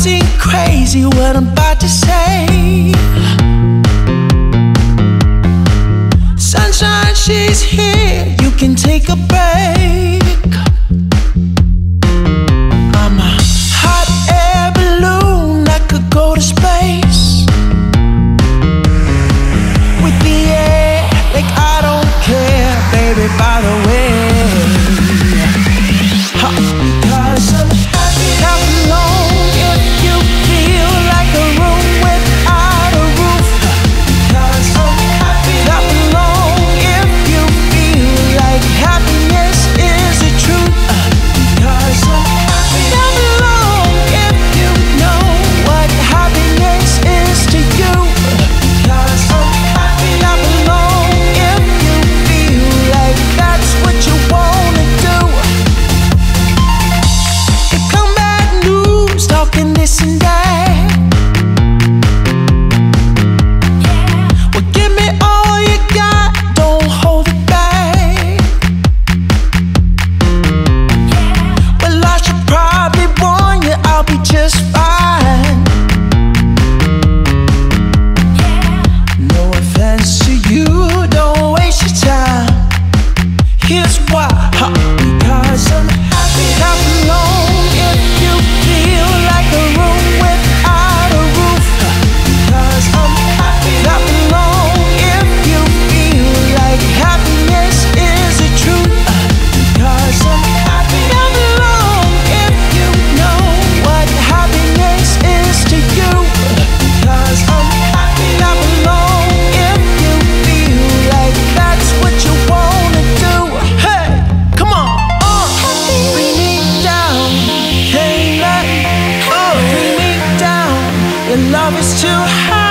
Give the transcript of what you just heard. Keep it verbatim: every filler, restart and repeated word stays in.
seem crazy what I'm about to say. Sunshine, she's here, you can take a break. I'm a hot air balloon that could go to space. With the air, like I don't care, baby, by the way. Because I'm happy, clap along if you feel like a room without a roof. Because I'm happy, clap along if you feel like happiness is the truth. Because I'm happy, clap along if you know what happiness is to you. Because I'm happy, clap along if you feel like that's what you wanna do. Talking this and that. Well, give me all you got, don't hold it back. Well, I should probably warn you, I'll be just fine. No offense to you, don't waste your time. Here's why, huh? Because I'm happy, clap along if you feel like a room without a roof. Because I'm happy, clap along if you feel like happiness is the truth. Because I'm happy, clap along if you know what happiness is to you. Because I'm happy, clap along if you feel like that's what you wanna do. Hey, come on, uh, bring me down, can't let, uh, bring me down. Your love is too high.